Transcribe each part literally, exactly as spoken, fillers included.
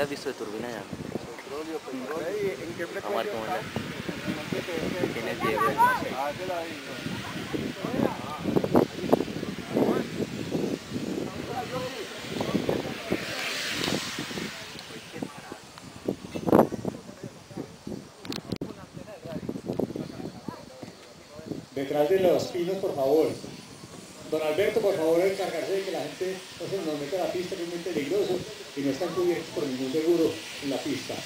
has visto de turbina ya? Petróleo, petróleo. ¿En qué Vamos a ver cómo es. Tiene el video. Ah, te la vi. Detrás de los pinos, por favor. Don Alberto, por favor, encargarse de que la gente no se nos meta a la pista, que es muy peligroso y no están cubiertos por ningún seguro en la pista.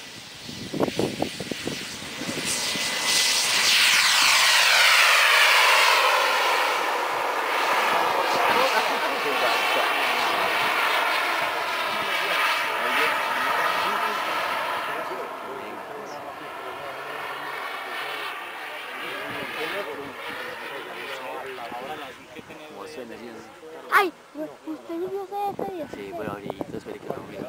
Ay, ¿usted vivió ese día? Sí, pero ahorita espere que no mire.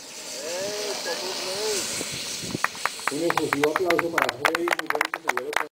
Un exclusivo aplauso para Freddy, muy bonito.